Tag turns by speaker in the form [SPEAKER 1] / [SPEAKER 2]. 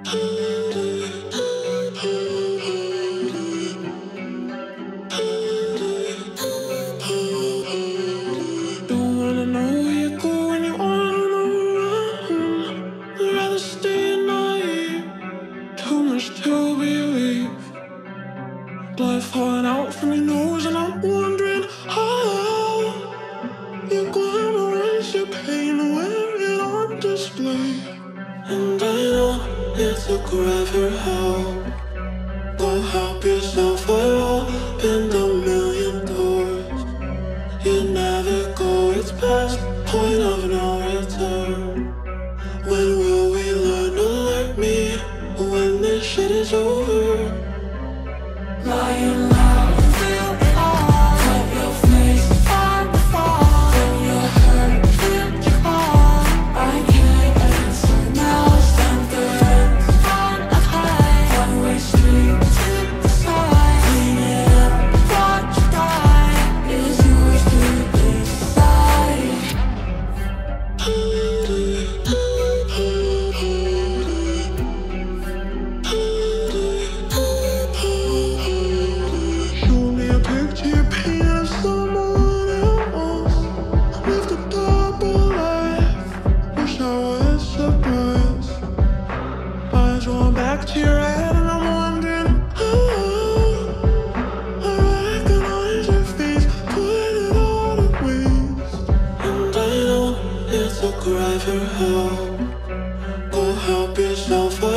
[SPEAKER 1] Don't wanna know where you go when you wanna run. I'd rather stay naive. Too much to believe. Blood falling out from your nose, and I'm wondering how you're gonna erase your pain, wear it on display. And I know it took forever help. Go help yourself, I've opened a million doors. You never go, it's past point of no return. When will we learn to let me when this shit is over? Lying loud, feel it all. Cut your face on the fall. When you're hurt, feel your call. I can't answer now. Stand the hands on a high. One-way street to the side. Clean it up, watch you die. Is yours to decide. Show me a picture you paint of someone else with the double life. Wish I was surprised. Eyes rolling back to your head, and I'm wondering how I recognize your face, put it all to waste. And I know it took forever help. Go help yourself.